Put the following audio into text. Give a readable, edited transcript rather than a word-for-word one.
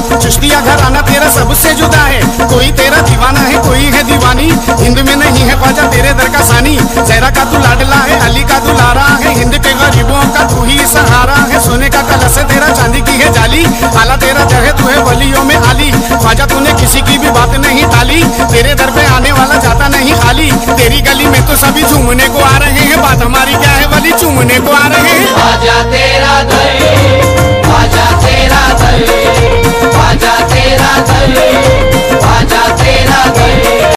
चिश्तिया घराना तेरा सबसे जुदा है, कोई तेरा दीवाना है कोई है दीवानी। हिंद में नहीं है ख्वाजा तेरे दर का सानी, जहरा का तू लाडला है अली का दुलारा है, हिंद के गरीबों का तू ही सहारा है। सोने का कलश है तेरा चांदी की है जाली, आला तेरा दर है तू है वलियों में आली। ख्वाजा तूने किसी की भी बात नहीं टाली, तेरे दर पे आने वाला जाता नहीं खाली। तेरी गली में तो सभी झूमने को आ रहे हैं, बात हमारी क्या है वली चूमने को आ रहे हैं।